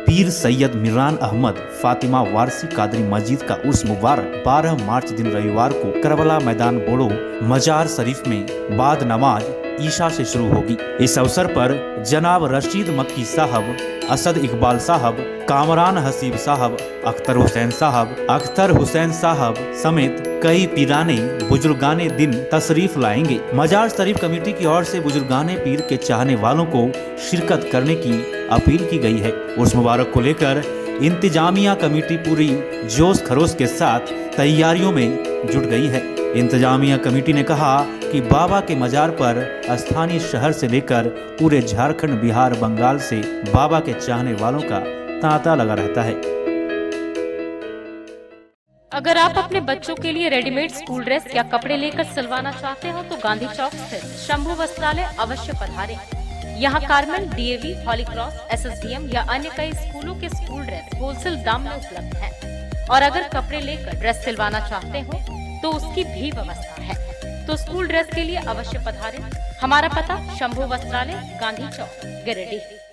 पीर सैयद मिरान अहमद फातिमा वारसी कादरी मस्जिद का उर्स मुबारक 12 मार्च दिन रविवार को करबला मैदान बोड़ो मजार शरीफ में बाद नमाज ईशा से शुरू होगी। इस अवसर पर जनाब रशीद मक्की साहब, असद इकबाल साहब, कामरान हसीब साहब, अख्तर हुसैन साहब समेत कई पीराने बुजुर्गाने दिन तशरीफ लाएंगे। मजार शरीफ कमेटी की ओर से बुजुर्गाने पीर के चाहने वालों को शिरकत करने की अपील की गई है। उर्स मुबारक को लेकर इंतजामिया कमेटी पूरी जोश खरोश के साथ तैयारियों में जुट गई है। इंतजामिया कमेटी ने कहा कि बाबा के मजार पर स्थानीय शहर से लेकर पूरे झारखंड, बिहार, बंगाल से बाबा के चाहने वालों का तांता लगा रहता है। अगर आप अपने बच्चों के लिए रेडीमेड स्कूल ड्रेस या कपड़े लेकर सिलवाना चाहते हो तो गांधी चौक स्थित शंभू वस्त्रालय अवश्य पधारें। यहाँ Carmel, DAV, Holy Cross, SSDM या अन्य कई स्कूलों के स्कूल ड्रेस होलसेल दाम में उपलब्ध हैं। और अगर कपड़े लेकर ड्रेस सिलवाना चाहते हो तो उसकी भी व्यवस्था है। तो स्कूल ड्रेस के लिए अवश्य पधारें। हमारा पता शंभू वस्त्रालय, गांधी चौक, गिरिडीह।